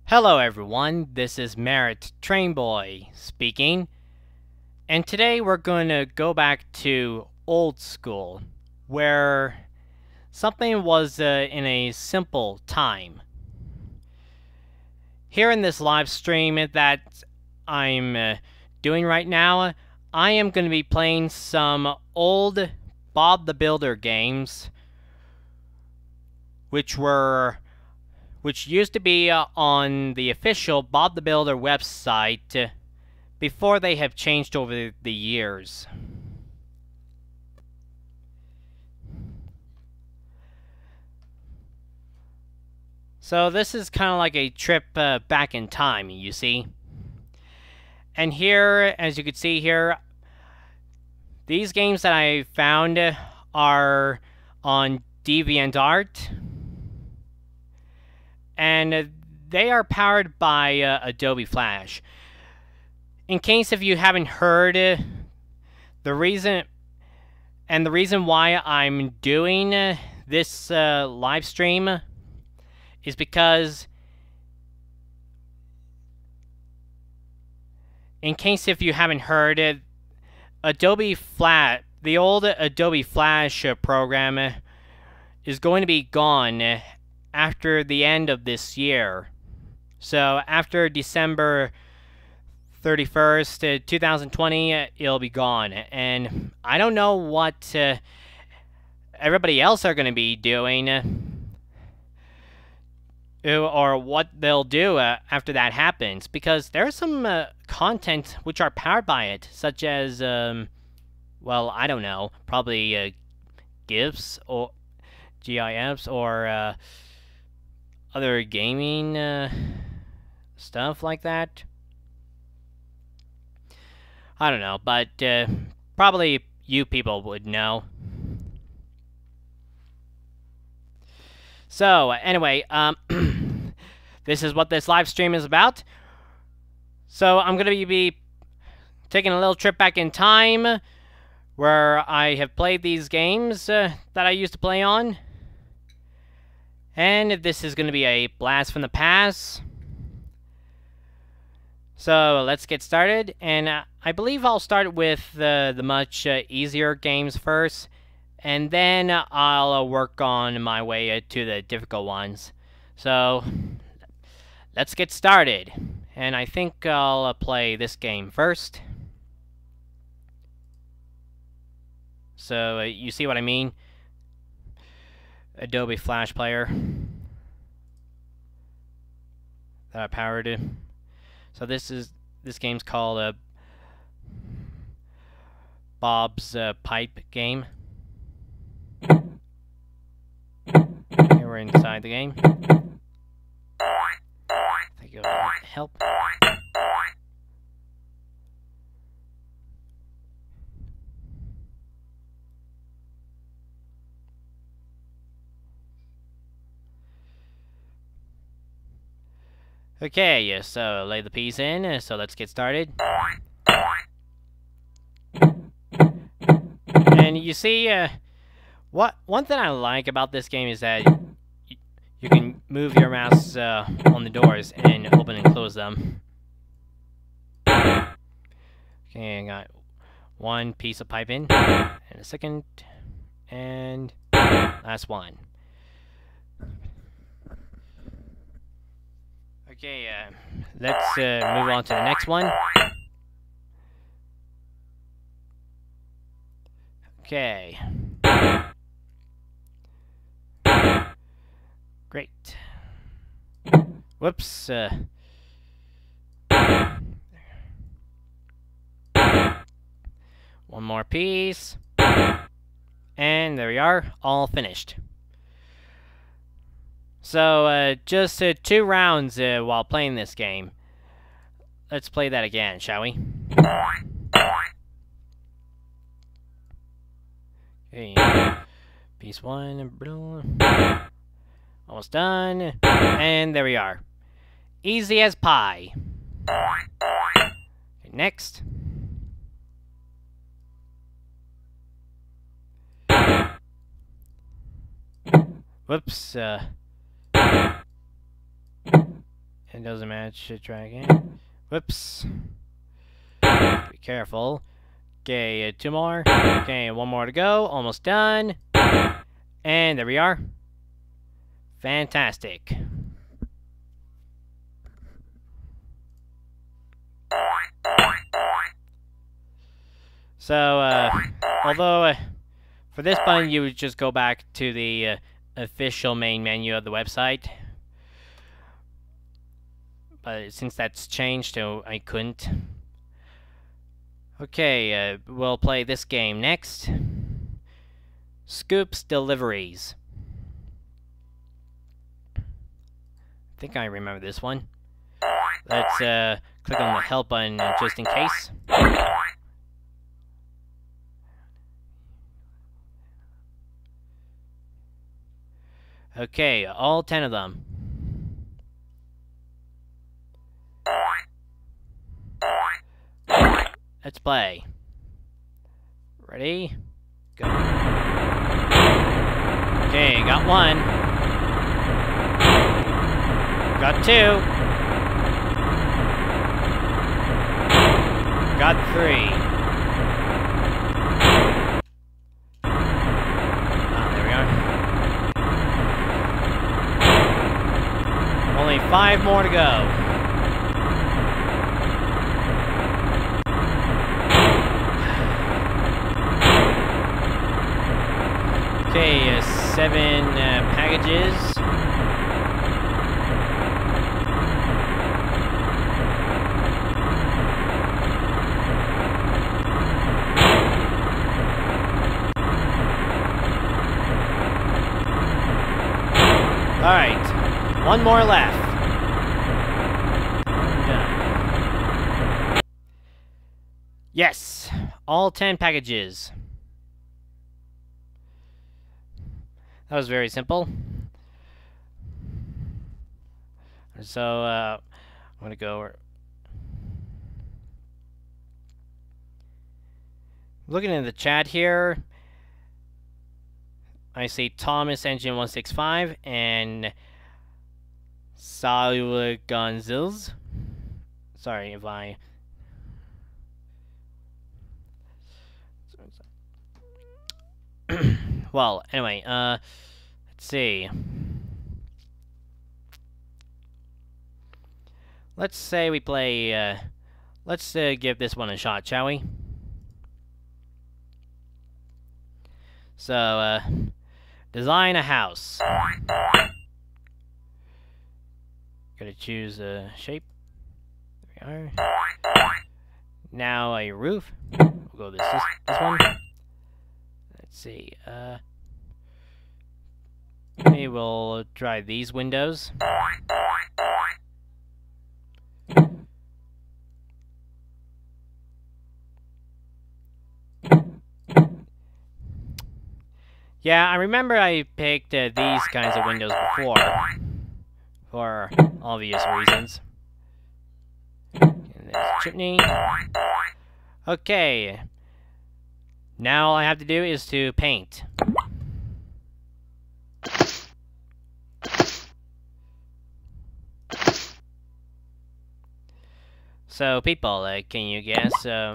Hello everyone, this is Merritt Trainboy speaking, and today we're going to go back to old school, where something was in a simple time. Here in this live stream that I'm doing right now, I am going to be playing some old Bob the Builder games, which used to be on the official Bob the Builder website before they have changed over the years. So this is kind of like a trip back in time, you see. And here, as you can see here, these games that I found are on DeviantArt. And they are powered by Adobe Flash. In case if you haven't heard, the reason why I'm doing this live stream is because, in case if you haven't heard it, the old Adobe Flash program is going to be gone after the end of this year. So after December 31st, 2020, it'll be gone. And I don't know what everybody else are going to be doing or what they'll do after that happens, because there's some content which are powered by it, such as, well, I don't know, probably GIFs or GIFs or other gaming stuff like that. I don't know, but probably you people would know. So anyway, this is what this live stream is about. So I'm going to be taking a little trip back in time where I have played these games that I used to play on. And this is going to be a blast from the past. So let's get started. And I believe I'll start with the much easier games first. And then I'll work on my way to the difficult ones. So let's get started. And I think I'll play this game first. So you see what I mean? Adobe Flash player that I powered. So this game's called Bob's Pipe Game. Okay, we're inside the game. I think it'll help. Okay, so lay the piece in, so let's get started. And you see, one thing I like about this game is that you can move your mouse on the doors and open and close them. Okay, I got one piece of pipe in, and a second, and last one. Okay, let's move on to the next one. Okay. Great. Whoops. One more piece. And there we are, all finished. So, just 2 rounds while playing this game. Let's play that again, shall we? Okay. Piece 1. Almost done. And there we are. Easy as pie. Okay, next. Whoops. It doesn't match the tracking. Whoops. Be careful. Okay, 2 more. Okay, 1 more to go. Almost done. And there we are. Fantastic. So, although for this button you would just go back to the official main menu of the website, but since that's changed, so I couldn't. Okay, we'll play this game next. Scoops Deliveries. I think I remember this one. Let's click on the help button just in case. Okay, all 10 of them. Let's play. Ready? Go. Okay, got 1. Got 2. Got 3. There we are. Only 5 more to go. Okay, 7 packages. Alright, 1 more left. Done. Yes, all 10 packages. That was very simple. So, I'm gonna go. Looking in the chat here, I see Thomas Engine 165 and Saul Gonzils. Sorry if I. Well, anyway, let's see. Let's say we play, let's give this one a shot, shall we? So, design a house. Gotta choose a shape. There we are. Now a roof. We'll go this one. Let's see, maybe we'll try these windows. Yeah, I remember I picked these kinds of windows before, for obvious reasons. And there's chimney. Okay. Now all I have to do is to paint. So, people, can you guess?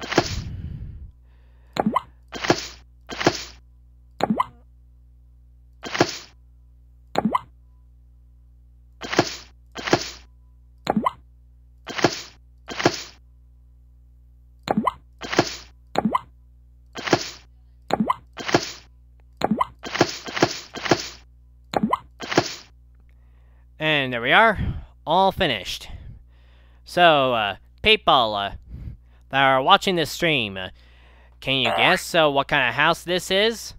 And there we are, all finished. So, people that are watching this stream, can you guess what kind of house this is?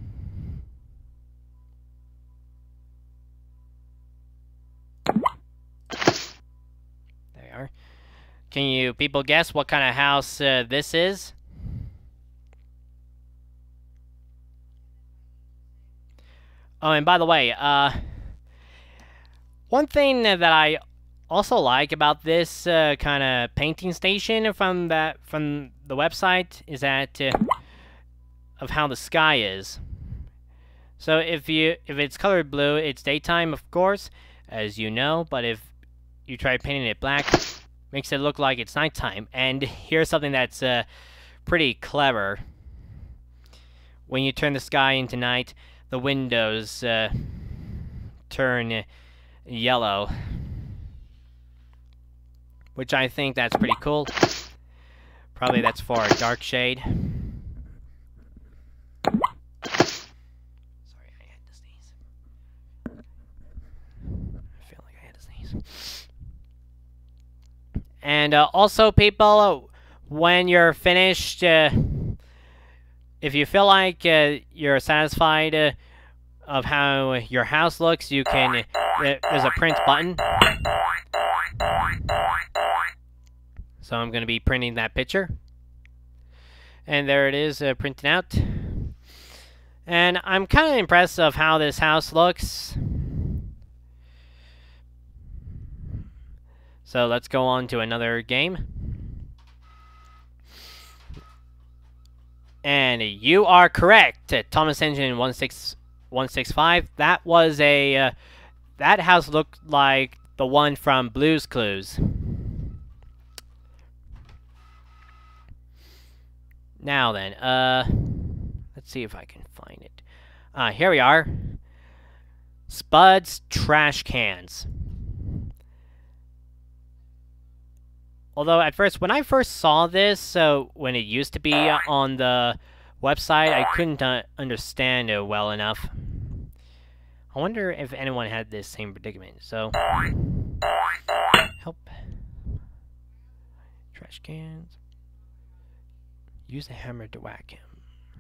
There you are. Can you people guess what kind of house this is? Oh, and by the way, one thing that I also like about this kind of painting station from the website is that of how the sky is. So if it's colored blue, it's daytime, of course, as you know. But if you try painting it black, makes it look like it's nighttime. And here's something that's pretty clever. When you turn the sky into night, the windows turn yellow, which I think that's pretty cool. Probably that's for a dark shade. Sorry, I had to sneeze. I feel like I had to sneeze. And also, people, when you're finished, if you feel like you're satisfied of how your house looks, you can, there's a print button. So I'm going to be printing that picture. And there it is, printed out. And I'm kind of impressed of how this house looks. So let's go on to another game. And you are correct, Thomas Engine 16165. That was a that house looked like the one from Blue's Clues. Now then, let's see if I can find it. Here we are. Spud's Trash Cans. Although at first, when I first saw this, when it used to be on the website, I couldn't understand it well enough. I wonder if anyone had this same predicament. So, help. Trash cans. Use a hammer to whack him.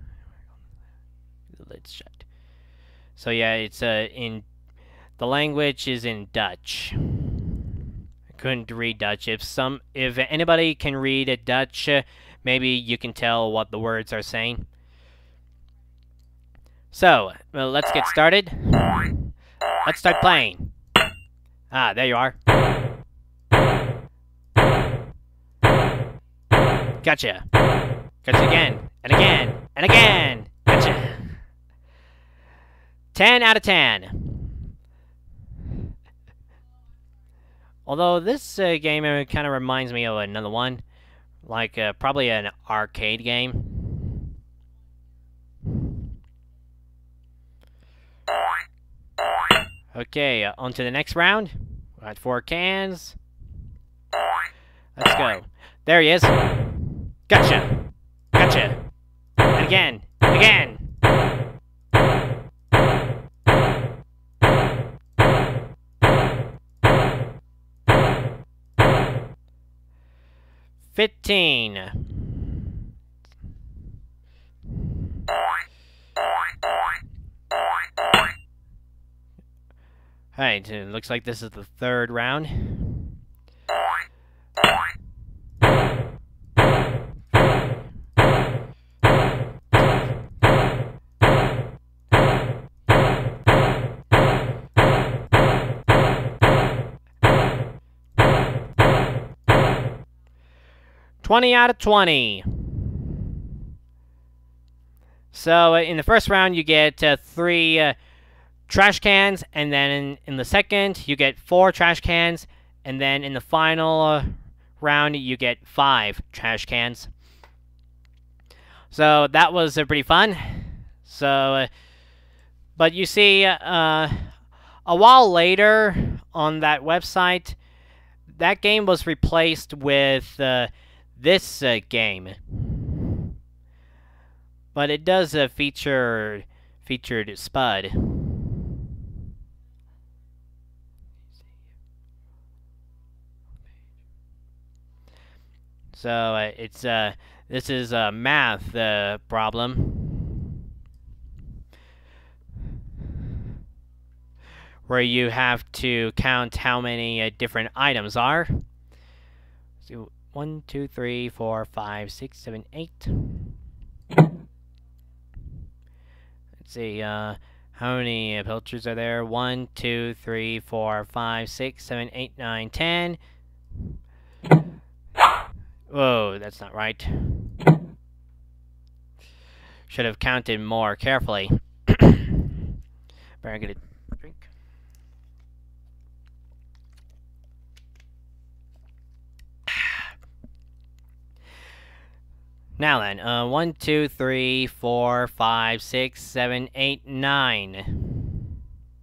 The lid's shut. So yeah, it's in the language is in Dutch. Couldn't read Dutch. If anybody can read Dutch, maybe you can tell what the words are saying. So, well, let's get started. Let's start playing. There you are. Gotcha. Gotcha again, and again, and again. Gotcha. 10 out of 10. Although this game kind of reminds me of another one, like probably an arcade game. Okay, on to the next round. We got 4 cans. Let's go. There he is. Gotcha. Gotcha. And again. Again. $15. Alright, it looks like this is the 3rd round. $20 out of 20. So in the first round, you get 3 trash cans, and then in the second, you get 4 trash cans, and then in the final round, you get 5 trash cans. So that was pretty fun. So, but you see, a while later on that website, that game was replaced with this game, but it does featured Spud. So it's this is a math problem where you have to count how many different items are. So 1, 2, 3, 4, 5, 6, 7, 8. Let's see, how many pilchers are there? 1, 2, 3, 4, 5, 6, 7, 8, 9, 10. Whoa, that's not right. Should have counted more carefully. Better get a drink. Now then, 1, 2, 3, 4, 5, 6, 7, 8, 9.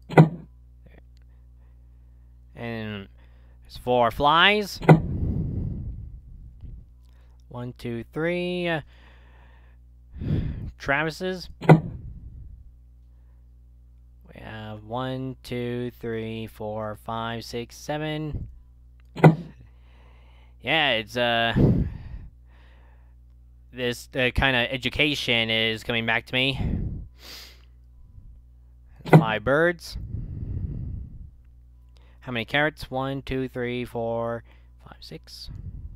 And there's 4 flies. 1, 2, 3. Travis's. We have 1, 2, 3, 4, 5, 6, 7. Yeah, it's this kind of education is coming back to me. 5 birds. How many carrots? 1, 2, 3, 4, 5, 6.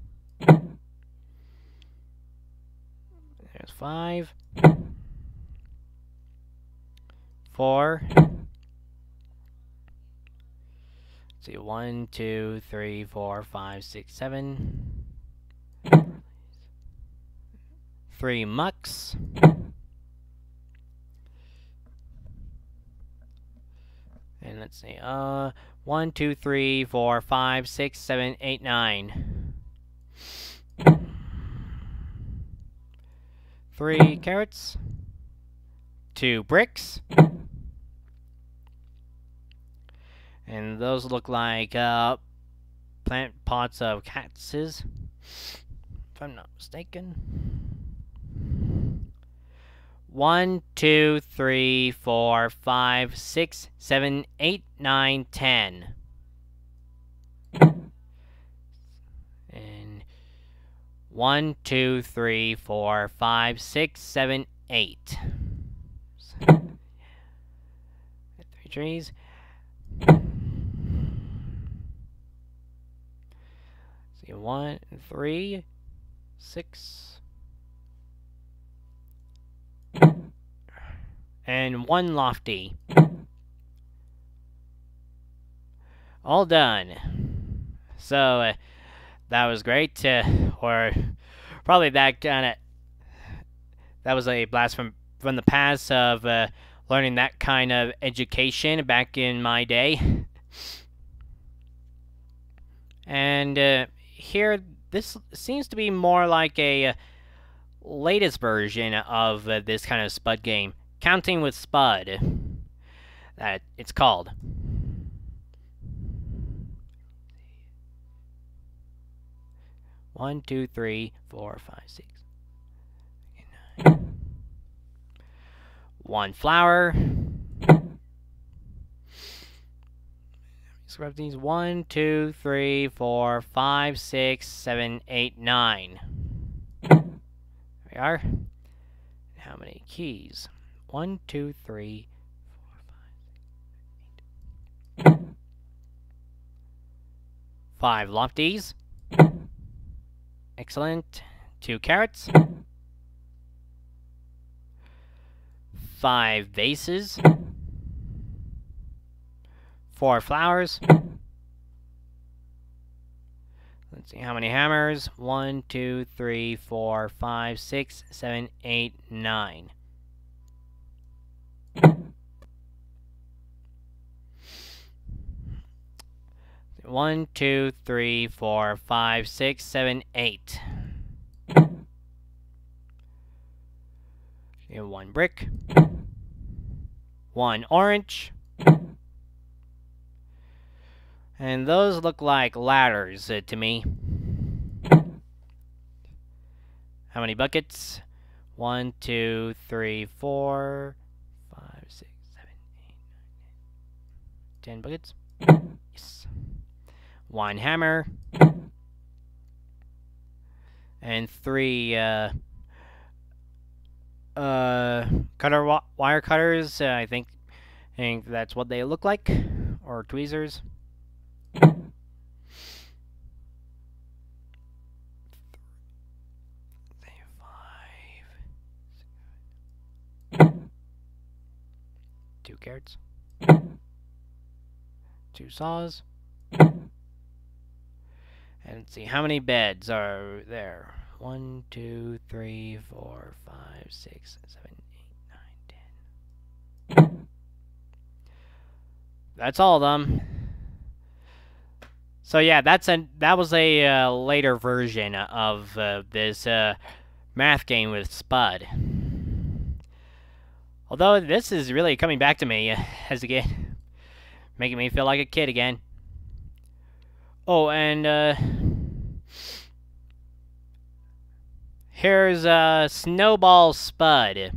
There's 5. 4. Let's see, 1, 2, 3, 4, 5, 6, 7. 3 mucks. And let's see, 1, 2, 3, 4, 5, 6, 7, 8, 9. 3 carrots. 2 bricks. And those look like plant pots of cactuses, if I'm not mistaken. 1, 2, 3, 4, 5, 6, 7, 8, 9, 10. And 1, 2, 3, 4, 5, 6, 7, 8. 3 trees. See, 1, 3, 6. And 1 lofty. All done. So that was great, or probably that was a blast from the past of learning that kind of education back in my day. And here, this seems to be more like a latest version of this kind of Spud game. Counting with Spud, that it's called. One, 2, 3, 4, 5, 6, 9. 1 flower. Scrub these. 1, 2, 3, 4, 5, 6, 7, 8, 9. There we are. How many keys? 1, 2, 3, 4, 5, 6, 8. 5 lofties. Excellent. 2 carrots. 5 vases. 4 flowers. Let's see how many hammers. 1, 2, 3, 4, 5, 6, 7, 8, 9. 1, 2, 3, 4, 5, 6, 7, 8. And 1 brick. 1 orange. And those look like ladders to me. How many buckets? 1, 2, 3, 4, 5, 6, 7, 8, 9, 10 buckets. Yes. 1 hammer. And 3 wire cutters. I think that's what they look like, or tweezers. 2 carrots. 2 saws. And let's see, how many beds are there? 1, 2, 3, 4, 5, 6, 7, 8, 9, 10. That's all of them. So yeah, that was a later version of this Mattel math game with Spud. Although this is really coming back to me as again, making me feel like a kid again. Oh, and here's Snowball Spud.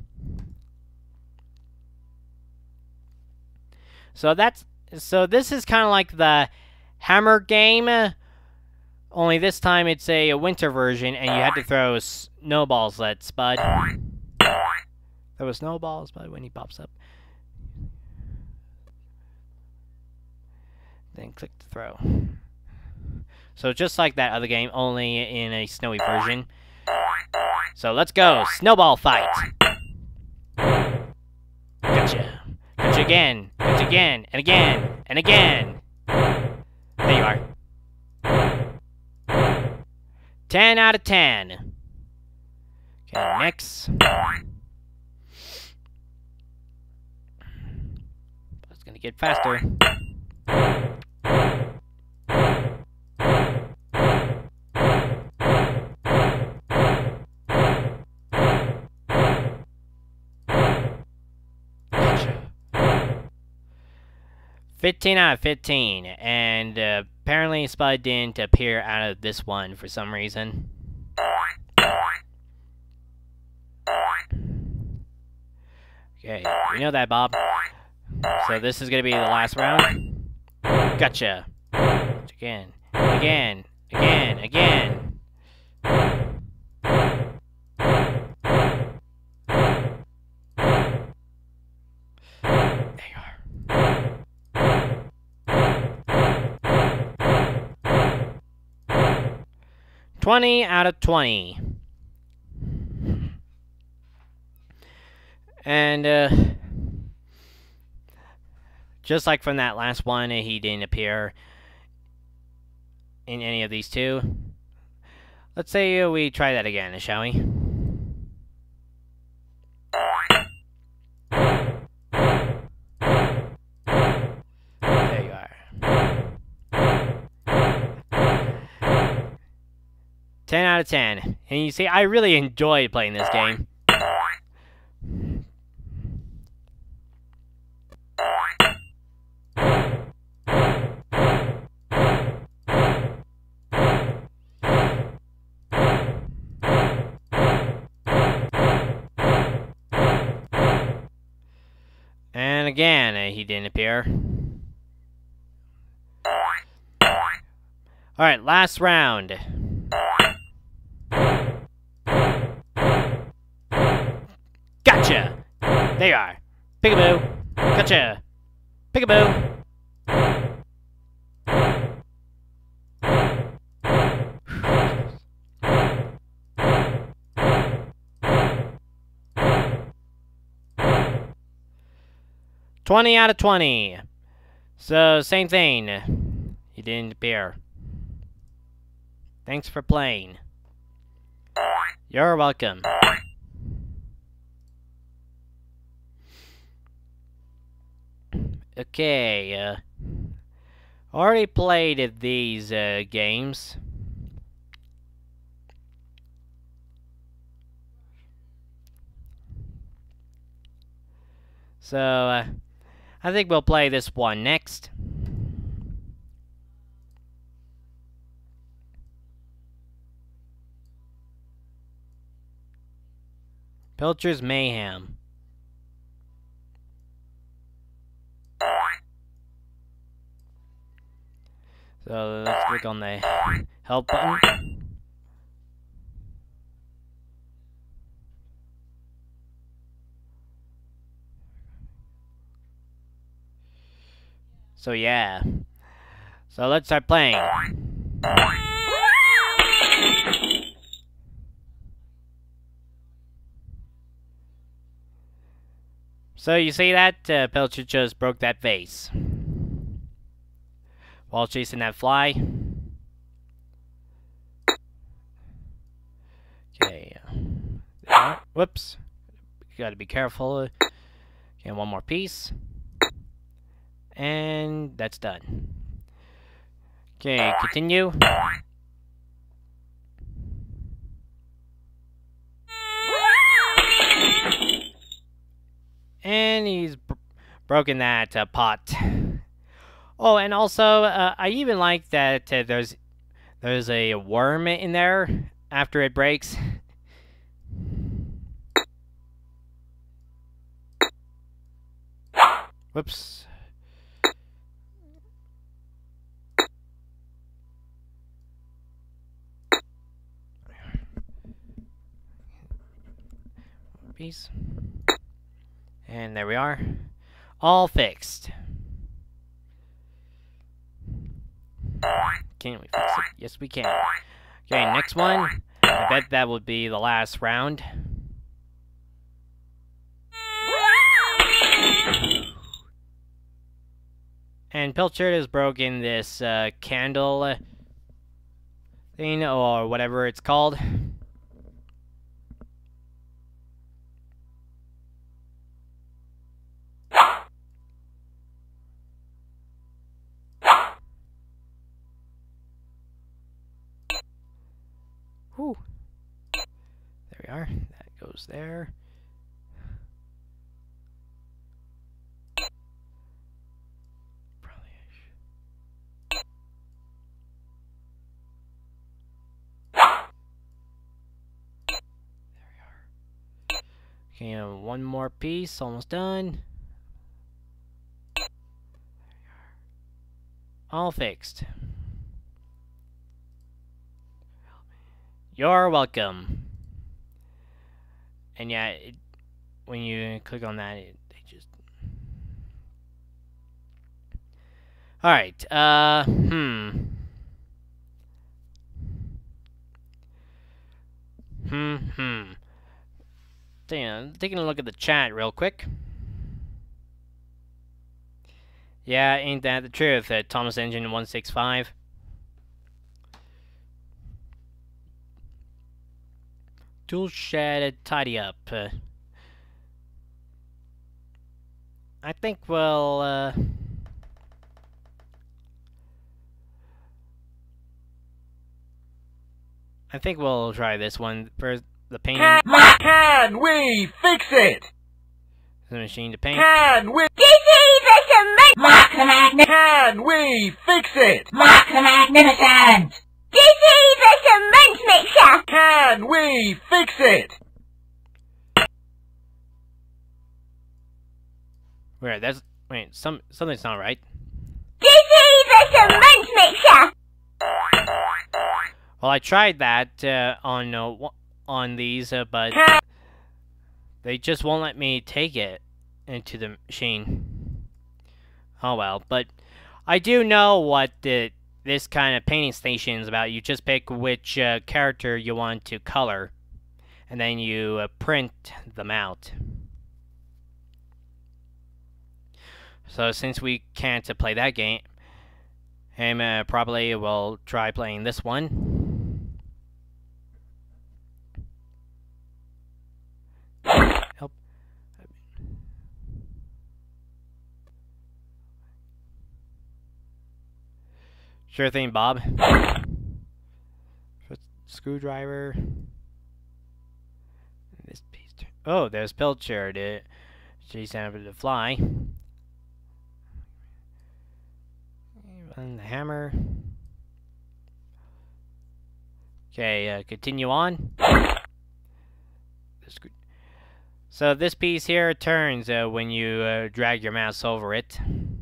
So this is kind of like the Hammer game, only this time it's a winter version, and you had to throw snowballs at Spud. There was snowballs, but when he pops up, then click to throw. So just like that other game, only in a snowy version. So let's go, snowball fight. Gotcha. Gotcha again. Gotcha again. And again. And again. There you are. 10 out of 10. Okay, next. It's gonna get faster. Gotcha. 15 out of 15, and apparently Spud didn't appear out of this one for some reason. Okay, you know that, Bob. So this is gonna be the last round. Gotcha. Again, again, again, again. There you are. 20 out of 20. And just like from that last one, he didn't appear in any of these two. Let's say we try that again, shall we? There you are. 10 out of 10. And you see, I really enjoyed playing this game. And again, he didn't appear. Alright, last round. Gotcha! There you are. Peekaboo. Gotcha. Peekaboo. $20 out of 20. So, same thing. He didn't appear. Thanks for playing. You're welcome. Okay, already played these games. So, I think we'll play this one next. Pilcher's Mayhem. So let's click on the help button. So yeah. So let's start playing. So you see that? Pilcher just broke that vase while chasing that fly. Okay. Whoops. Gotta be careful. Okay, one more piece. And that's done. Okay, continue. broken that pot. Oh, and also, I even like that there's a worm in there after it breaks. Whoops. Piece. And there we are. All fixed. Can we fix it? Yes, we can. Okay, next one. I bet that would be the last round. And Pilchard has broken this candle thing, or whatever it's called. Whew. There we are. That goes there. Okay, one more piece, almost done. All fixed. You're welcome. And yeah, when you click on that, they just... Alright, Taking a look at the chat real quick. Yeah, ain't that the truth? Thomas Engine 165. Tool shed tidy up. I think we'll try this one for the painting. Can we fix it? The machine to paint. Can we? Can we fix it? Magnificent! Mixer! Can we fix it? Wait, something's not right. Mixer! Well, I tried that on these, but they just won't let me take it into the machine. Oh well, but I do know what this kind of painting station is about. You just pick which character you want to color, and then you print them out. So since we can't play that game, probably will try playing this one. Help. Sure thing, Bob. Screwdriver. This piece. Oh, there's Pilchard to chase after the fly. And the hammer. Okay, continue on. So this piece here turns when you drag your mouse over it.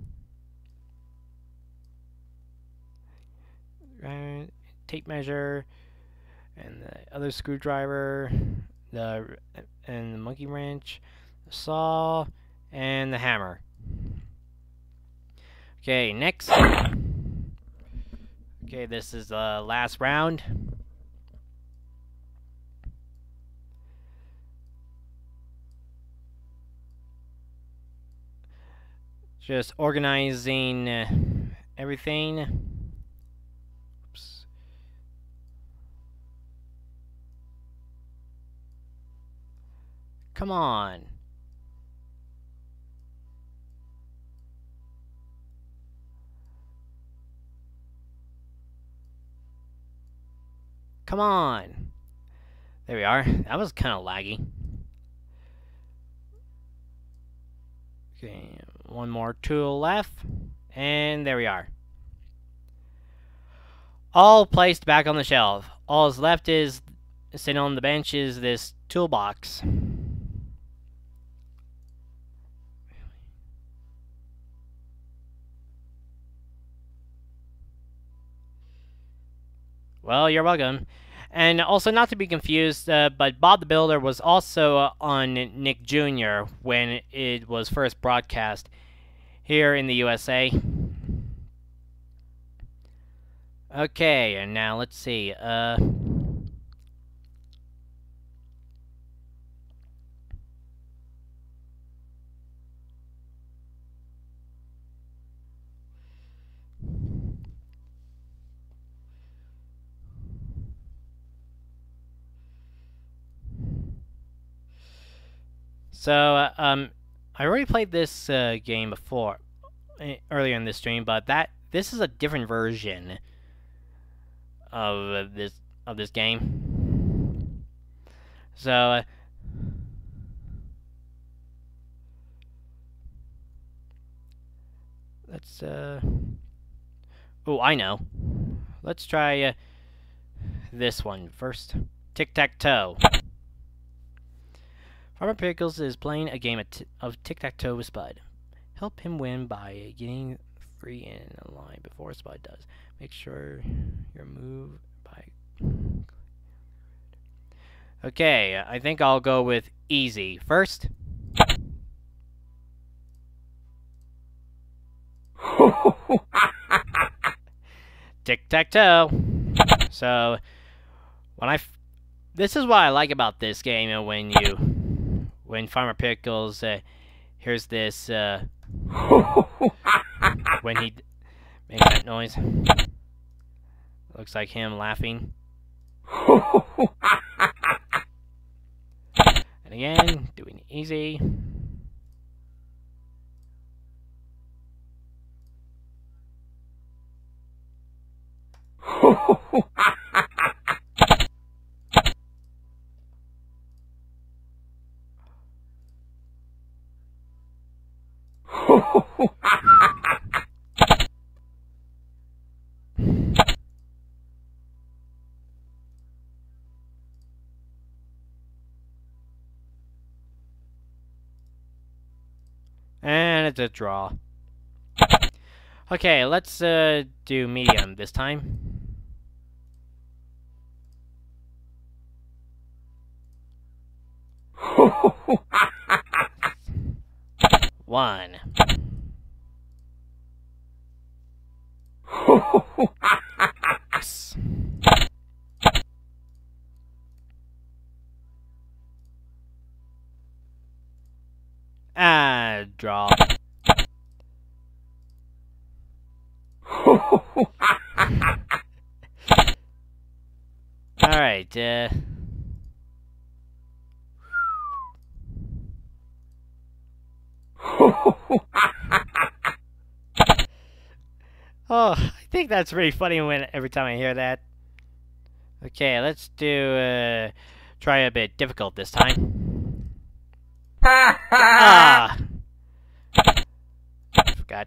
Tape measure, and the other screwdriver, and the monkey wrench, the saw, and the hammer. Okay, next. Okay, this is the last round. Just organizing everything. Oops. Come on. Come on. There we are. That was kind of laggy. Okay, one more tool left, and there we are. All placed back on the shelf. All is left is sitting on the bench is this toolbox. Well, you're welcome. And also, not to be confused, but Bob the Builder was also on Nick Jr. when it was first broadcast here in the USA. Okay, and now let's see. So, I already played this game before, earlier in this stream, but this is a different version of this game. So, let's oh, I know. Let's try this one first. Tic-tac-toe. Farmer Pickles is playing a game of tic-tac-toe with Spud. Help him win by getting free in a line before Spud does. Make sure your move by... Okay, I think I'll go with easy first. Tic-tac-toe. So, this is what I like about this game, when Farmer Pickles hears this, when he makes that noise. Looks like him laughing. And again, doing easy. And it's a draw. Okay, let's do medium this time. One. Yes. Draw. Alright, oh, I think that's really funny every time I hear that. Okay, let's do, try a bit difficult this time. Ah! Forgot.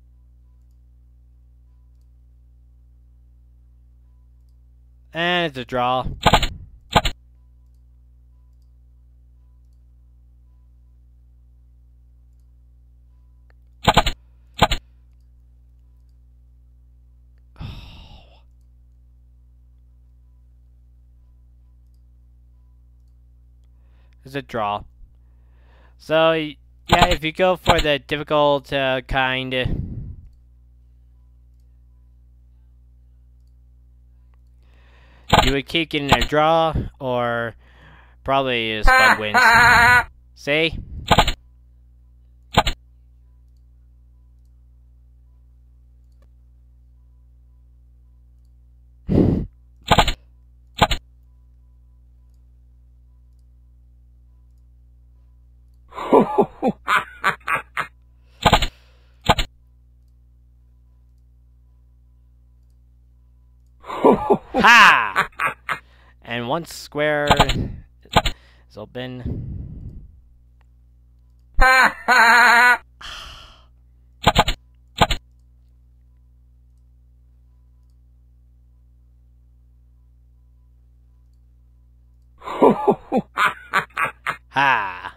And it's a draw. It's a draw. So, yeah, if you go for the difficult kind, you would keep getting a draw, or probably Spud wins. See? Ha! And one square is open. Ha!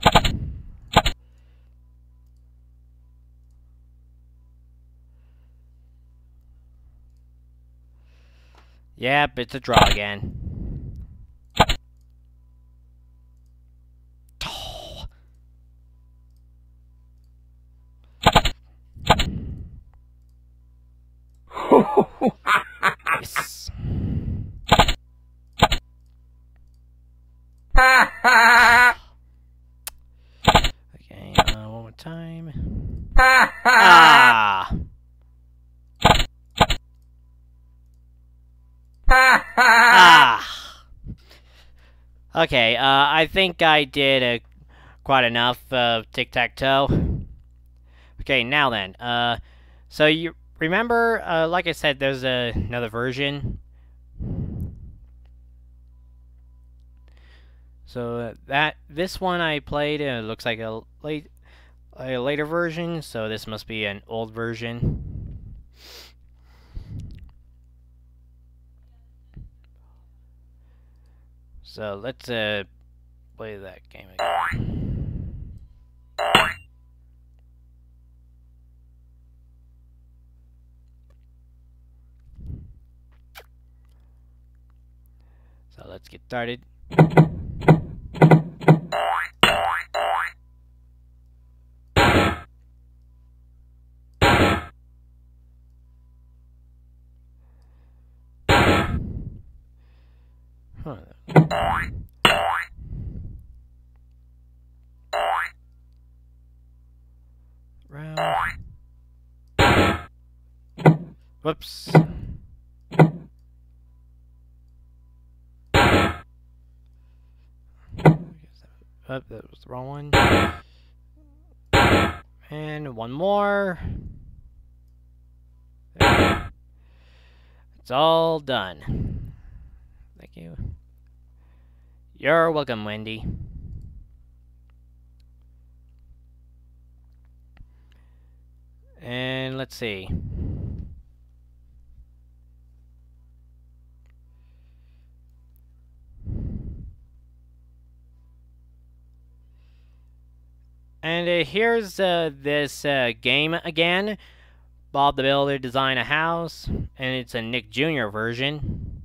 Yep, it's a draw again. Yes. Okay, one more time. Ah! Ah! Okay, I think I did quite enough of tic-tac-toe. Okay, now then, so you remember, like I said, there's another version. So this one I played looks like a later version, so this must be an old version. So let's play that game again. So let's get started. Huh. Round. Whoops. Oh, that was the wrong one. And one more. There. It's all done. Thank you. You're welcome, Wendy. And let's see. And here's this game again. Bob the Builder designed a house, and it's a Nick Jr. version.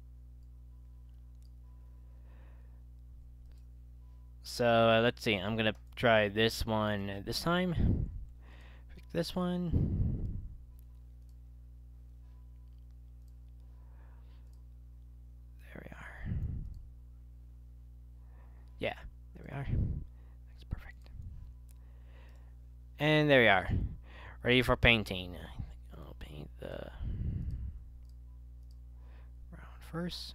So let's see. I'm gonna try this one this time. Pick this one. There we are. Yeah, there we are. That's perfect. And there we are. Ready for painting. I think I'll paint the round first.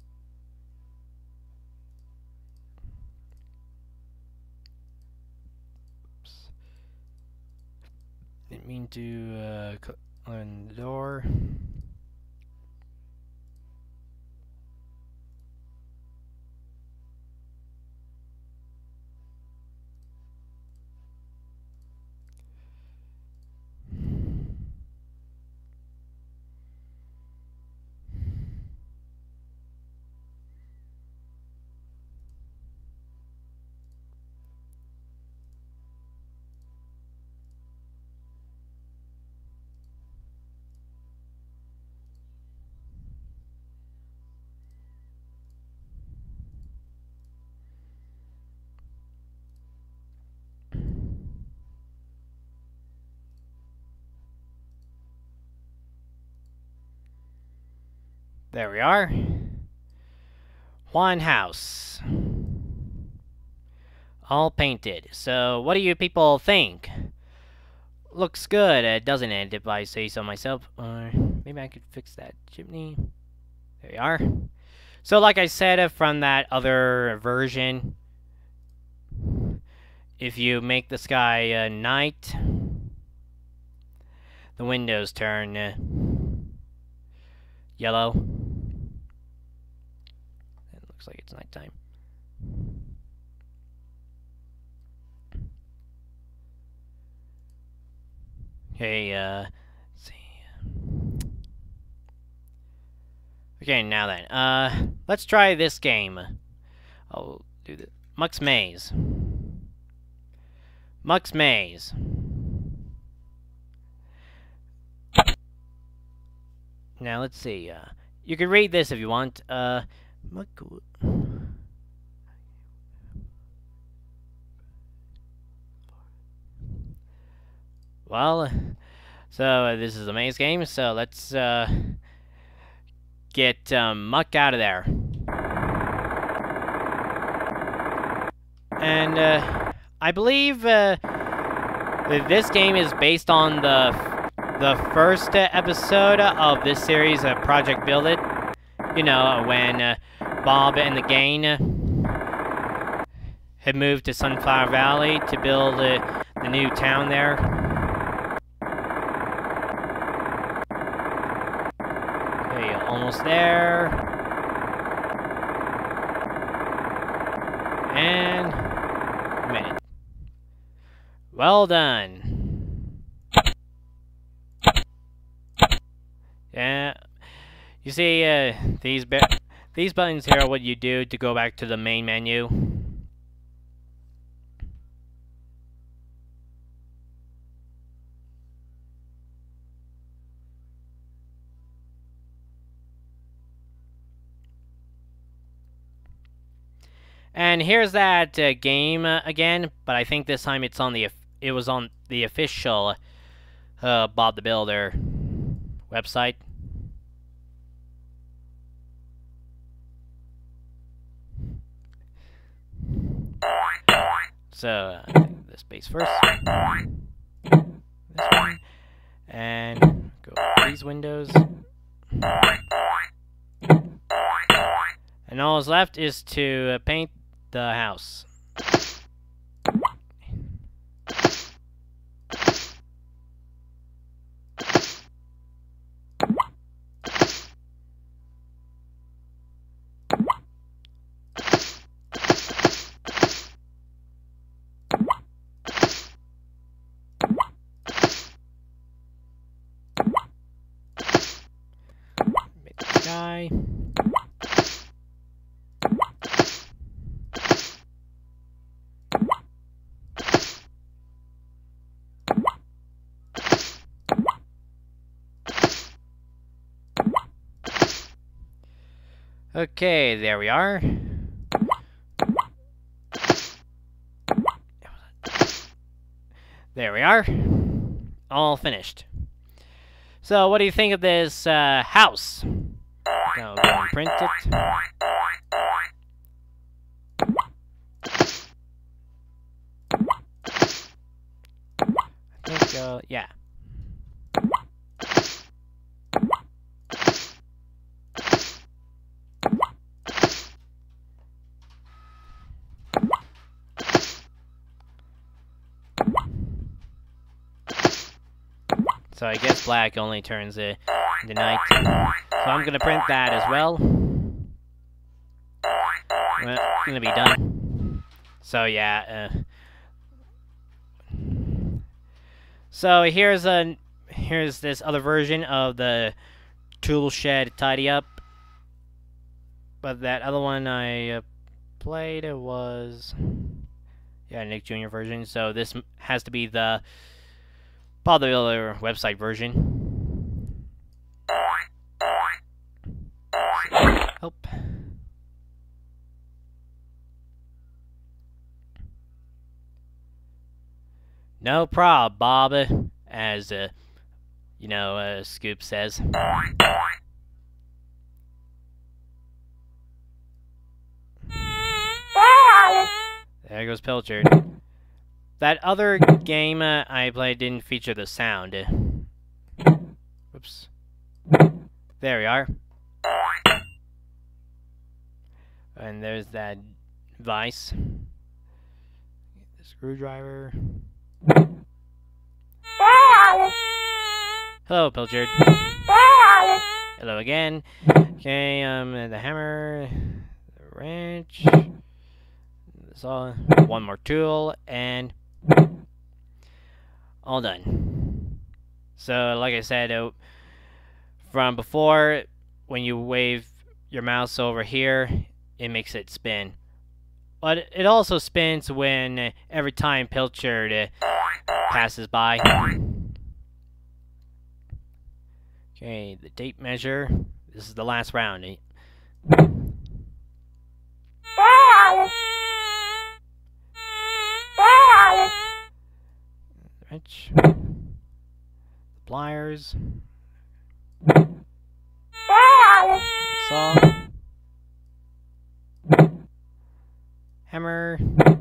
Oops. Didn't mean to open the door. There we are. One house. All painted. So, what do you people think? Looks good, doesn't it, if I say so myself? Or maybe I could fix that chimney. There we are. So, like I said from that other version, if you make the sky night, the windows turn yellow. It looks like it's nighttime. Okay, let's see. Okay, now then, let's try this game. I'll do the Muck's Maze. Muck's Maze. Now let's see. You can read this if you want. Muck. Well, so this is a maze game. So let's get Muck out of there. And I believe this game is based on the first episode of this series, Project Build It. You know, when Bob and the gang had moved to Sunflower Valley to build the new town there. Okay, almost there. And made it. Well done. Yeah, you see, these buttons here are what you do to go back to the main menu. And here's that game again, but I think this time it was on the official Bob the Builder website. So the space first. This one, and go to these windows. And all that's left is to paint the house. Make the sky. Okay, there we are. There we are. All finished. So, what do you think of this house? I'll go and print it. I think, yeah. So I guess black only turns in the night. So I'm gonna print that as well. Well, it's gonna be done. So yeah. So here's this other version of the tool shed tidy up. But that other one I played was Nick Jr. version. So this has to be the Bob the Builder website version. Help. No prob, Bob, as Scoop says. There goes Pilchard. That other game I played didn't feature the sound. Whoops. There we are. And there's that vise. The screwdriver. Hello, Pilchard. Hello again. Okay, the hammer, the wrench. So, one more tool, and all done. So, like I said, from before, when you wave your mouse over here, it makes it spin. but it also spins when every time Pilchard passes by. Okay, the tape measure. This is the last round. Wrench. Pliers. Saw. Hammer.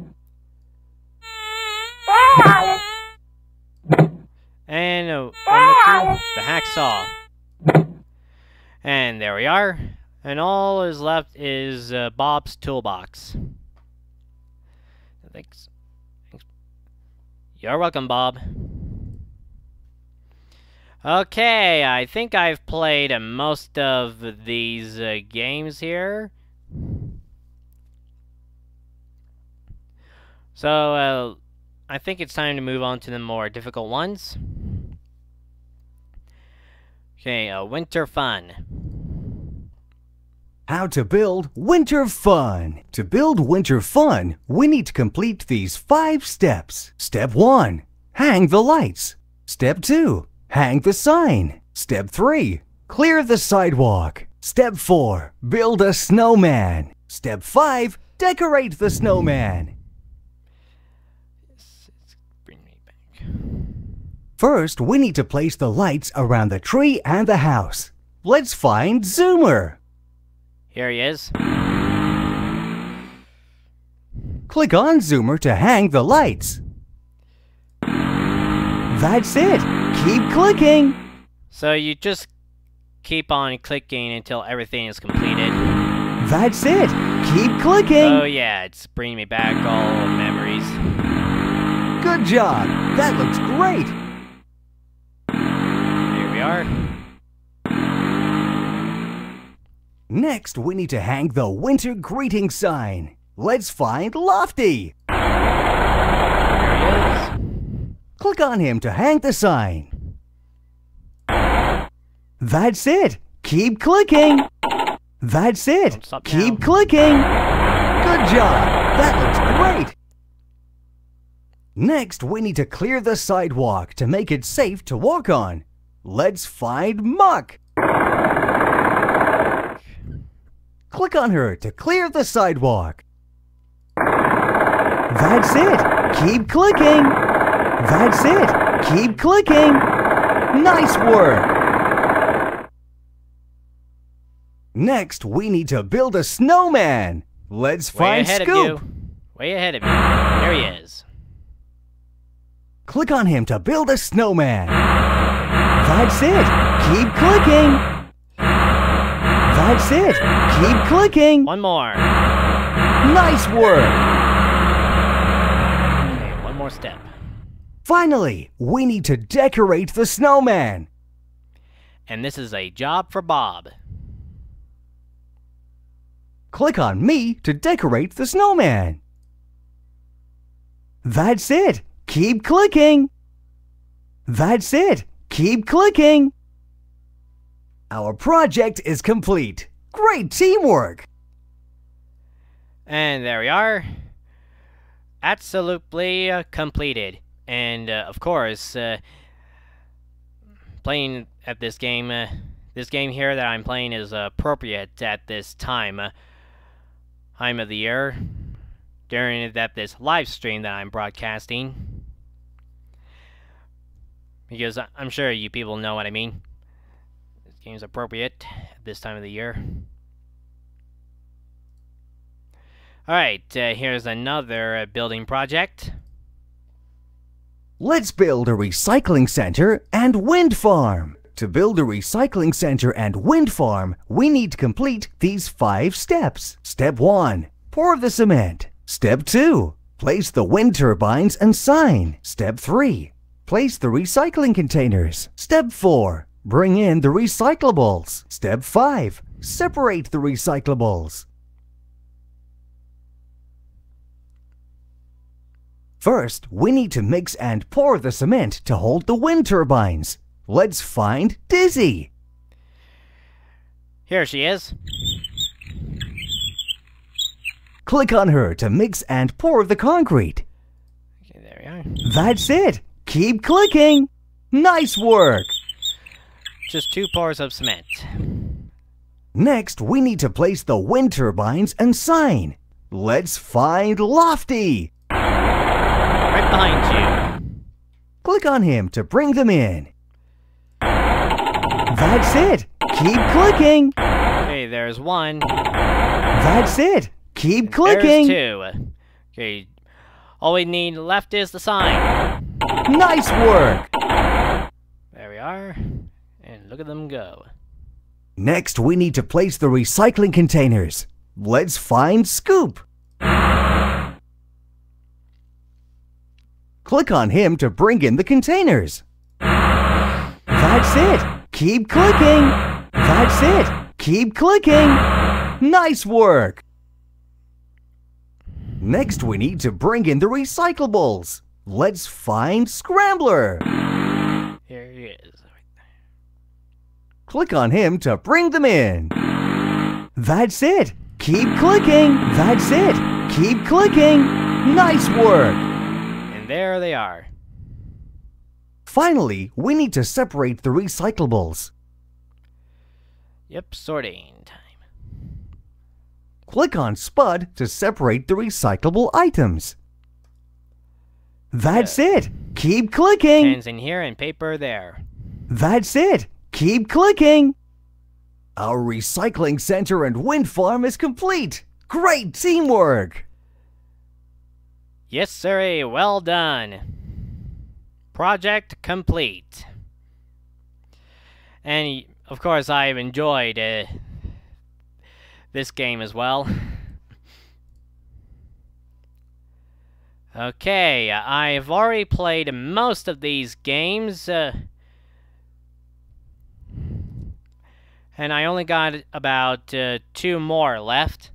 And the hacksaw. And there we are. And all is left is Bob's toolbox. Thanks. You're welcome, Bob. Okay, I think I've played most of these games here. So, I think it's time to move on to the more difficult ones. Okay, winter fun. How to build winter fun. To build winter fun, we need to complete these 5 steps. Step 1, hang the lights. Step 2, hang the sign. Step 3, clear the sidewalk. Step 4, build a snowman. Step 5, decorate the snowman. Bring me back. First, we need to place the lights around the tree and the house. Let's find Zoomer. Here he is. Click on Zoomer to hang the lights. That's it. Keep clicking. So you just keep on clicking until everything is completed. That's it. Keep clicking. Oh yeah, it's bringing me back all old memories. Good job. That looks great. Here we are. Next, we need to hang the winter greeting sign. Let's find Lofty. Here he is. Click on him to hang the sign. That's it. Keep clicking. That's it. Don't stop Keep now. clicking. Good job. That looks great. Next, we need to clear the sidewalk to make it safe to walk on. Let's find Muck. Click on her to clear the sidewalk. That's it. Keep clicking. That's it. Keep clicking. Nice work. Next, we need to build a snowman. Let's Way find ahead Scoop. of you. Way ahead of you. There he is. Click on him to build a snowman. That's it. Keep clicking. That's it. Keep clicking. One more. Nice work. Okay, one more step. Finally, we need to decorate the snowman. And this is a job for Bob. Click on me to decorate the snowman. That's it. Keep clicking. That's it. Keep clicking. Our project is complete. Great teamwork. And there we are. Absolutely completed. And of course, playing at this game here that I'm playing is appropriate at this time of the year, during this live stream that I'm broadcasting. Because I'm sure you people know what I mean. This game's appropriate at this time of the year. Alright, here's another building project. Let's build a recycling center and wind farm. To build a recycling center and wind farm, we need to complete these 5 steps. Step 1, pour the cement. Step 2, place the wind turbines and sign. Step 3, place the recycling containers. Step 4, bring in the recyclables. Step 5, separate the recyclables. First, we need to mix and pour the cement to hold the wind turbines. Let's find Dizzy. Here she is. Click on her to mix and pour the concrete. Okay, there we are. That's it. Keep clicking. Nice work. Just 2 pours of cement. Next, we need to place the wind turbines and sign. Let's find Lofty. Right behind you. Click on him to bring them in. That's it. Keep clicking. Okay, there's 1. That's it. Keep clicking. There's 2. Okay, all we need left is the sign. Nice work. There we are. And look at them go. Next, we need to place the recycling containers. Let's find Scoop. Click on him to bring in the containers. That's it. Keep clicking. That's it. Keep clicking. Nice work. Next, we need to bring in the recyclables. Let's find Scrambler. Here he is. Click on him to bring them in. That's it. Keep clicking. That's it. Keep clicking. Nice work. And there they are. Finally, we need to separate the recyclables. Yep, sorting time. Click on Spud to separate the recyclable items. That's it. Keep clicking. Pens in here and paper there. That's it. Keep clicking. Our recycling center and wind farm is complete. Great teamwork. Yes, sirree, well done. Project complete. And, of course, I've enjoyed this game as well. Okay, I've already played most of these games. And I only got about 2 more left.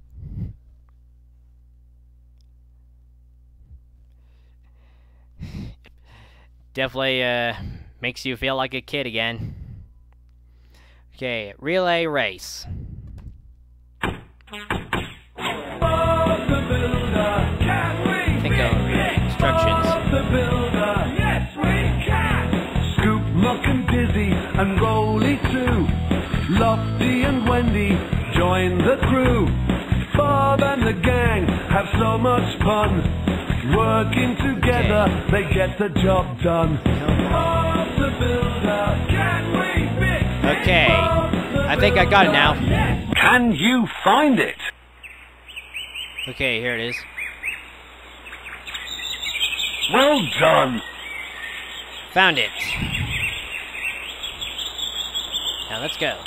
Definitely makes you feel like a kid again. Okay, relay race. Think of instructions. Yes, we can. Scoop, Muck and Dizzy and Rolly too. Lofty and Wendy join the crew. Bob and the gang have so much fun. Working together, they get the job done. Bob the Builder, can we fix it? Okay, I think I got it now. Can you find it? Okay, here it is. Well done. Found it. Now let's go.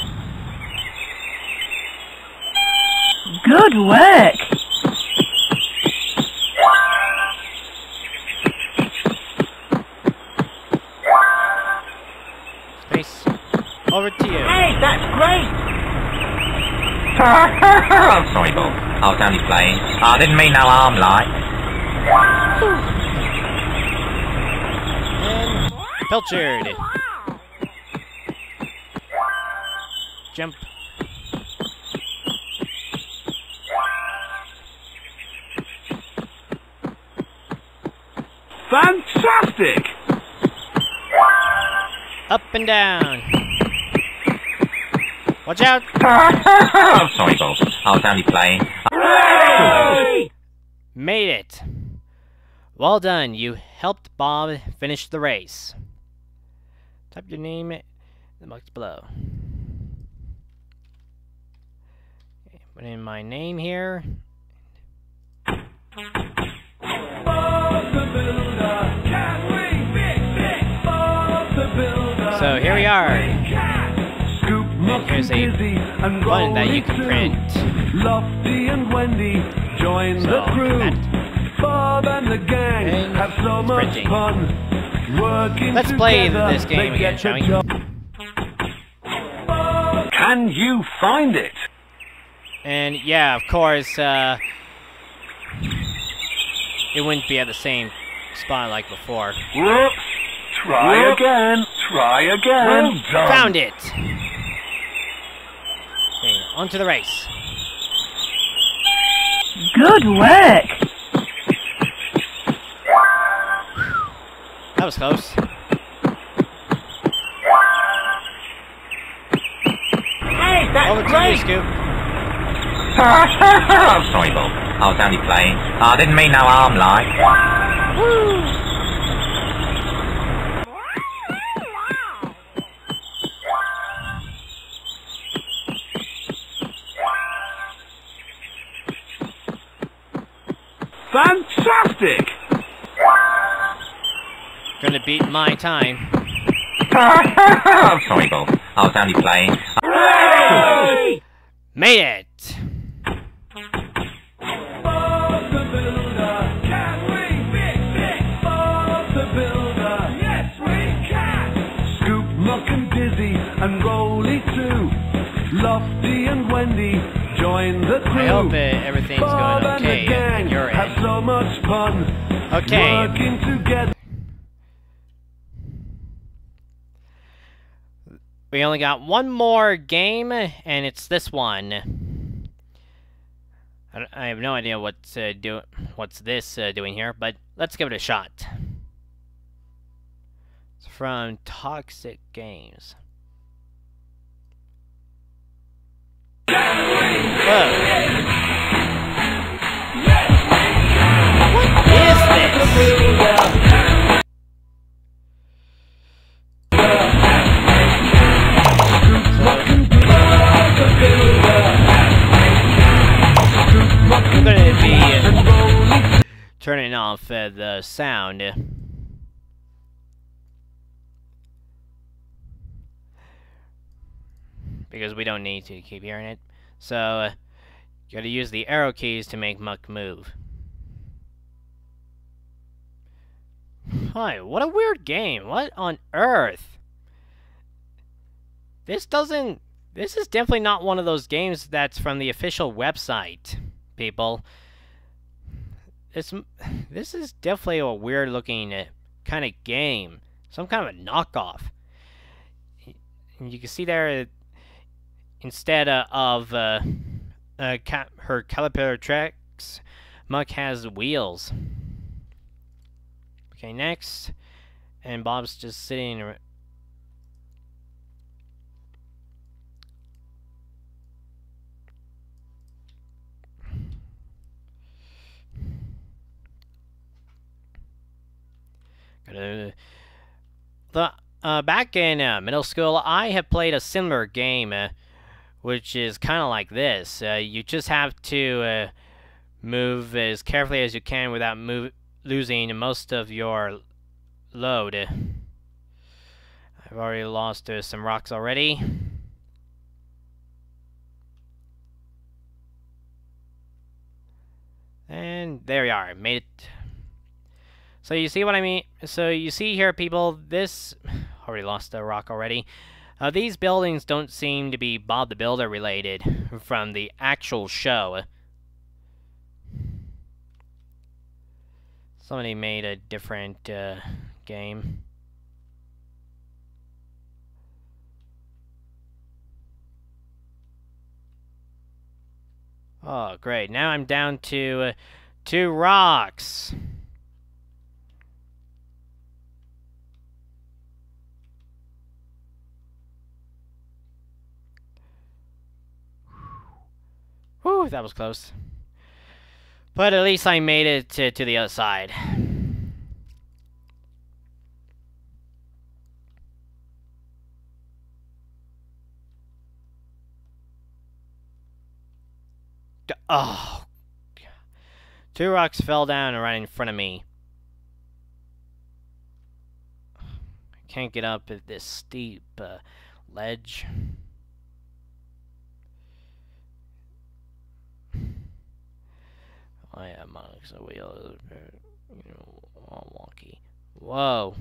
Good work. Space. Over to you. Hey, that's great. I'm sorry, Bob. I was only playing. I didn't mean no harm, like. And Pilchard. Jump. Fantastic! Up and down. Watch out. I'm sorry, Bob. I was only playing. Made it. Well done. You helped Bob finish the race. Type your name in the box below. Okay, put in my name here. So here we are. And here's a button that you can print. Lofty and Wendy join the crew. Bob and the gang have so much printing. fun. Working Let's play together, this game they again, get shall the we? job. Can you find it? And yeah, of course, it wouldn't be at the same spot like before. Whoops. Try again. Try again. Well done. Found it! Okay, on to the race. Good work. That was close. Hey, that's Over to you, great. Scoop. Sorry, Bob. I was only playing. I didn't mean no harm, like. Fantastic! Gonna beat my time. Sorry, Bob. I was only playing. Made it! Bob the Builder, can we fix it? Bob the Builder, yes we can! Scoop, Muck and Dizzy and Rolly too. Lofty and Wendy join the crew. I hope everything's Bob going and the okay gang at your have end. so much fun. Okay. Working together. We only got one more game, and it's this one. I have no idea what's this doing here, but let's give it a shot. It's from Toxic Games. Whoa. What is this? I'm gonna be turning off the sound. Because we don't need to keep hearing it. So, you gotta use the arrow keys to make Muck move. Hi, what a weird game. What on earth? This is definitely not one of those games that's from the official website, people. This is definitely a weird looking kind of game. Some kind of a knockoff. And you can see there, instead of her caliper tracks, Muck has wheels. Okay, next. And Bob's just sitting. Back in middle school, I have played a similar game, which is kind of like this. You just have to move as carefully as you can without losing most of your load. I've already lost some rocks already. And there we are. Made it. So you see what I mean? So you see here, people, this... already lost a rock already. These buildings don't seem to be Bob the Builder related from the actual show. Somebody made a different game. Oh, great. Now I'm down to 2 rocks. Whew, that was close. But at least I made it to the other side. Oh. 2 rocks fell down right in front of me. I can't get up at this steep ledge. I have monks, so we all, all wonky. Whoa.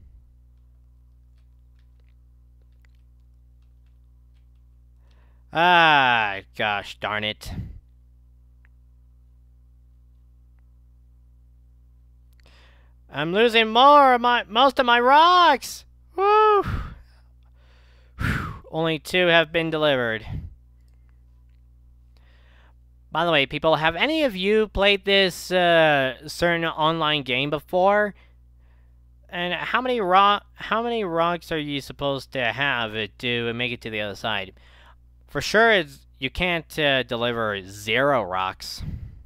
Ah, gosh darn it. I'm losing most of my rocks. Woo! Whew. Only 2 have been delivered. By the way, people, have any of you played this certain online game before? And how many rocks are you supposed to have to make it to the other side? For sure, you can't deliver 0 rocks.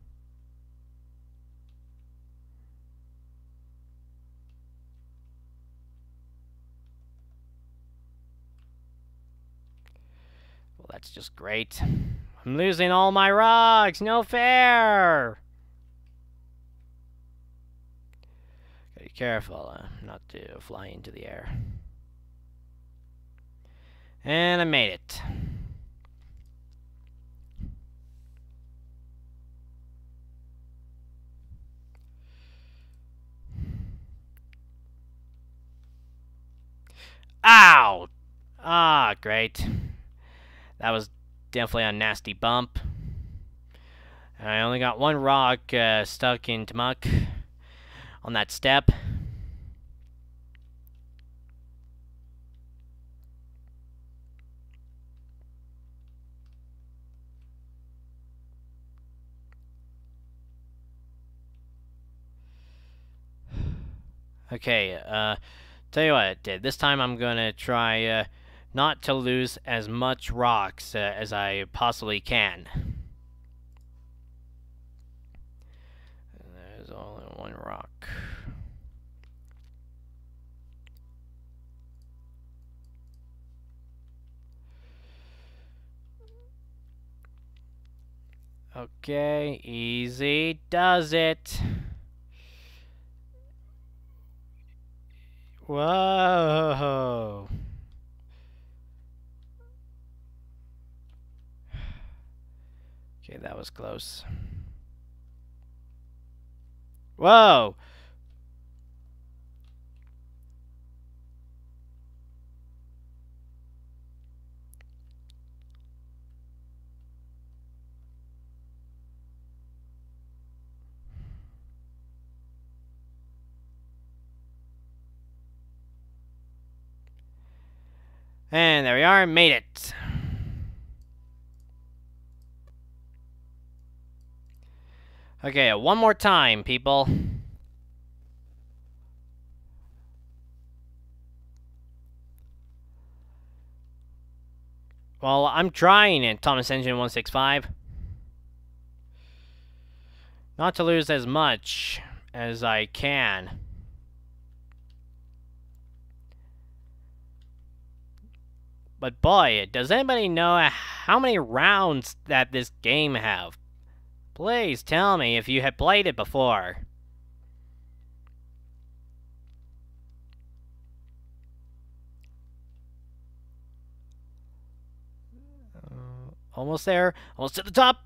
Well, that's just great. I'm losing all my rocks. No fair. Gotta be careful not to fly into the air. And I made it. Ow! Ah, great. That was definitely a nasty bump. I only got 1 rock stuck into muck on that step. Okay, tell you what, this time I'm gonna try not to lose as much rocks as I possibly can. There's only 1 rock. Okay, easy does it. Whoa. Okay, that was close. Whoa. And there we are, made it. Okay, 1 more time, people. Well, I'm trying it, Thomas Engine 165. Not to lose as much as I can. But boy, does anybody know how many rounds that this game have? Please tell me if you have played it before. Almost there. Almost to the top.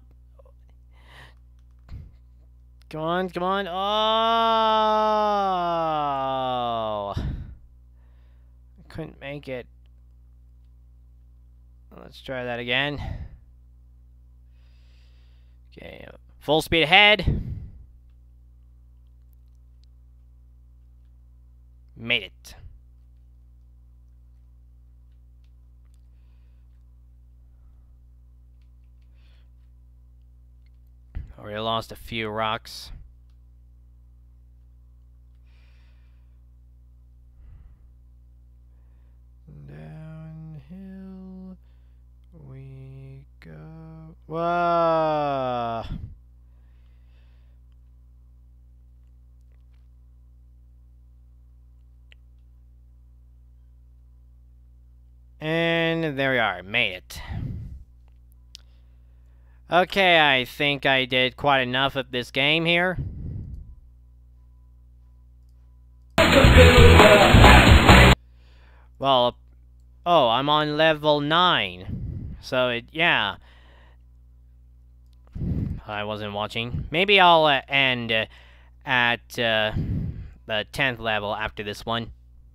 Come on, come on. Oh! I couldn't make it. Let's try that again. Okay, full speed ahead. Made it. Already lost a few rocks. Downhill we go. Whoa! And there we are, made it. Okay, I think I did quite enough of this game here. Well, oh, I'm on level 9. So, yeah. I wasn't watching. Maybe I'll end at the 10th level after this one.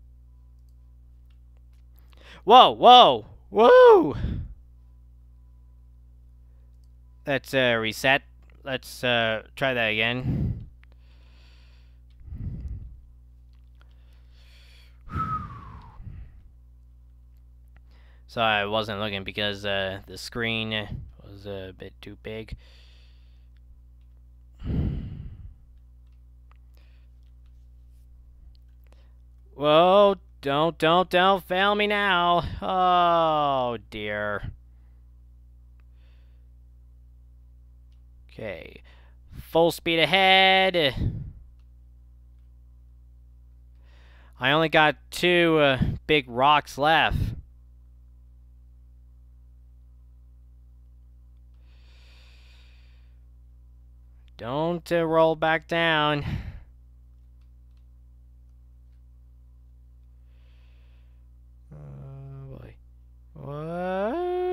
Whoa, whoa, whoa! Let's reset. Let's try that again. So I wasn't looking because the screen was a bit too big. Whoa, don't fail me now. Oh, dear. Okay. Full speed ahead. I only got 2 big rocks left. Don't roll back down. Oh boy. Whoa.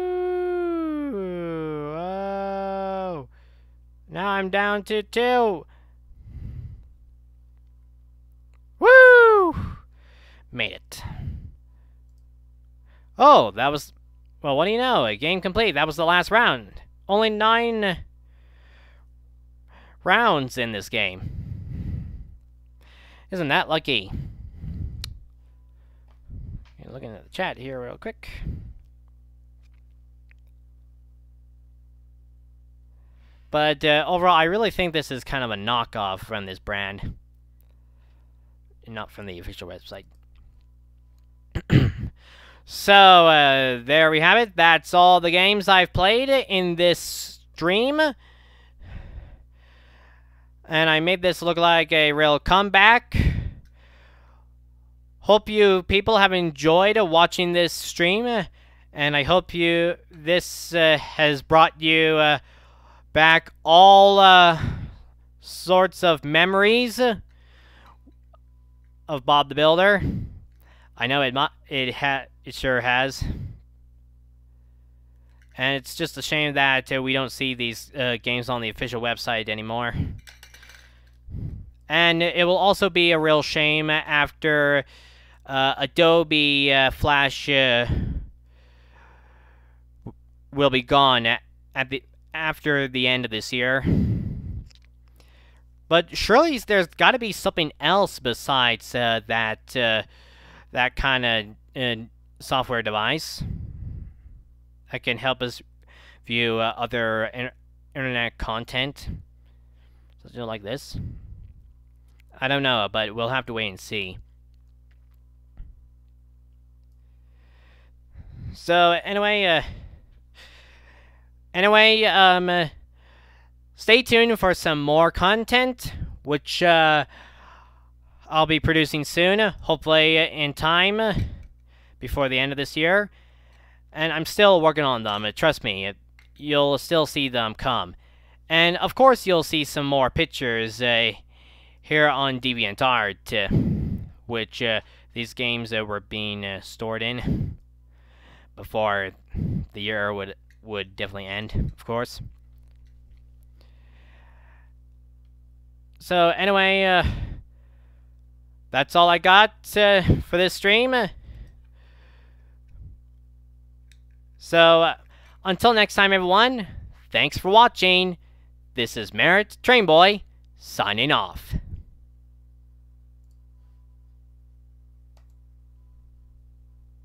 Whoa. Now I'm down to 2. Woo! Made it. Oh, that was... Well, what do you know? A game complete. That was the last round. Only 9 rounds in this game. Isn't that lucky? Looking at the chat here real quick. But overall, I really think this is kind of a knockoff from this brand. And not from the official website. So, there we have it. That's all the games I've played in this stream. And I made this look like a real comeback. Hope you people have enjoyed watching this stream. And I hope this has brought you back all sorts of memories of Bob the Builder. I know it sure has. And it's just a shame that we don't see these games on the official website anymore. And it will also be a real shame after Adobe Flash will be gone after the end of this year. But surely there's got to be something else besides that kind of software device that can help us view other internet content. Something like this. I don't know, but we'll have to wait and see. So anyway, stay tuned for some more content, which I'll be producing soon, hopefully in time before the end of this year. And I'm still working on them. Trust me, you'll still see them come. And of course, you'll see some more pictures here on DeviantArt, which these games were being stored in before the year would definitely end, of course. So anyway, that's all I got for this stream. So until next time, everyone, thanks for watching. This is Merritt Trainboy signing off.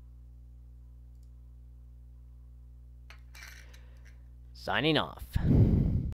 Signing off.